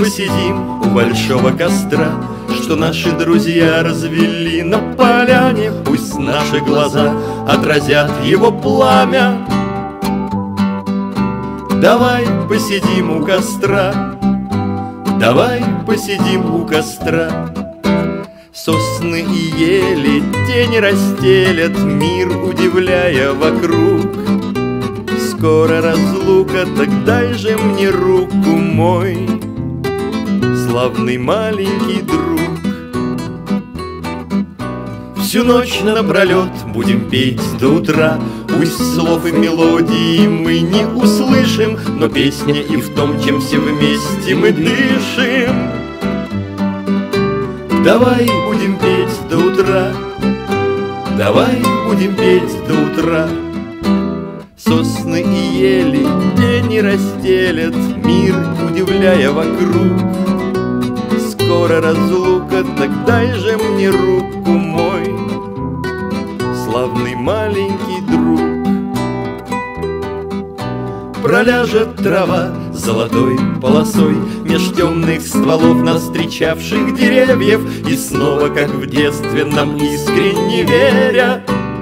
посидим у большого костра, что наши друзья развели на поляне. Пусть наши глаза отразят его пламя. Давай посидим у костра, давай посидим у костра. Сосны и ели тени расстелят мир, удивляя вокруг. Скоро разлука, так дай же мне руку, мой славный маленький друг. Всю ночь напролет будем петь до утра. Пусть слов и мелодии мы не услышим, но песня и в том, чем все вместе мы дышим. Давай будем петь до утра, давай будем петь до утра. Сосны и ели тени расстелят мир, удивляя вокруг. Скоро разлука, так дай же мне руку, мой славный маленький друг. Проляжет трава золотой полосой меж темных стволов нас встречавших деревьев, и снова, как в детстве, нам искренне веря,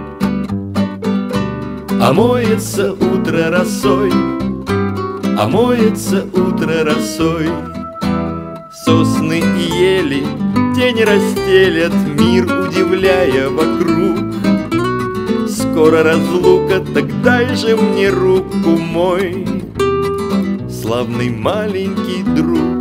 омоется утро росой, омоется утро росой. Сосны и ели тени расстелят мир, удивляя вокруг. Скоро разлука, так дай же мне руку, мой славный маленький друг.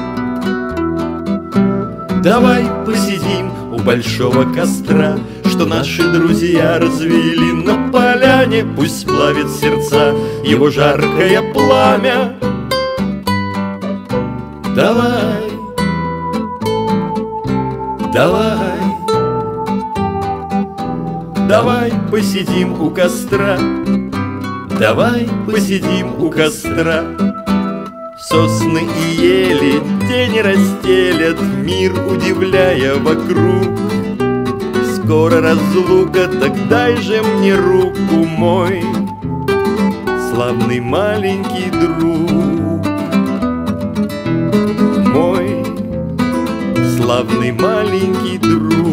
Давай посидим у большого костра, что наши друзья развели на поляне. Пусть сплавит сердца его жаркое пламя. Давай, давай, давай посидим у костра, давай посидим у костра. Сосны и ели тени расстелят мир, удивляя вокруг. Скоро разлука, так дай же мне руку, мой славный маленький друг, мой славный маленький друг.